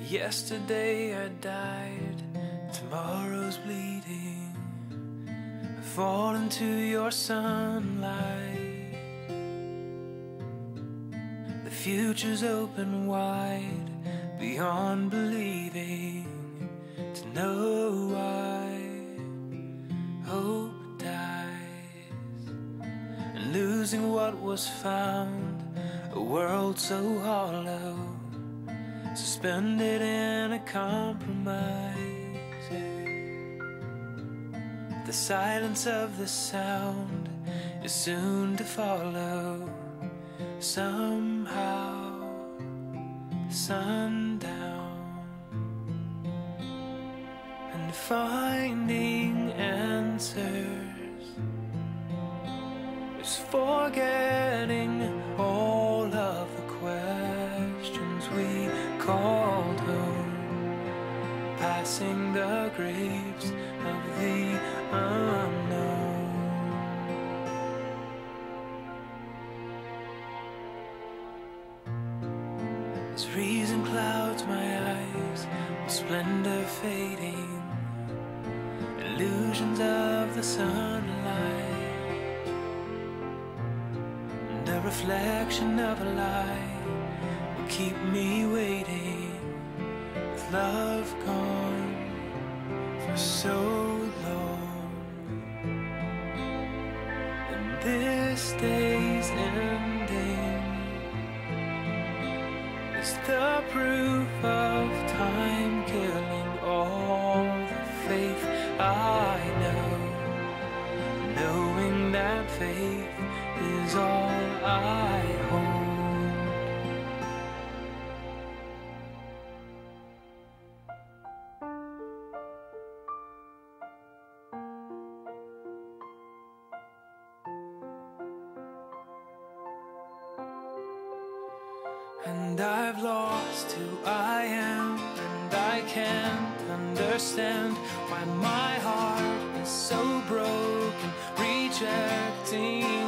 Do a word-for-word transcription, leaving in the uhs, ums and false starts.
Yesterday I died, tomorrow's bleeding. I fall into your sunlight. The future's open wide, beyond believing. To know why hope dies, and losing what was found, a world so hollow, suspended in a compromise. The silence of the sound is soon to follow. Somehow, sundown, and finding answers is forgetting all of the questions we called home, passing the graves of the unknown. As reason clouds my eyes with splendor fading, illusions of the sunlight, and a reflection of a lie will keep me waiting, with love gone for so long. And this day's ending is the proof of time killing all the faith I know, knowing that faith is all I hold. And I've lost who I am, and I can't understand why my heart is so broken, rejecting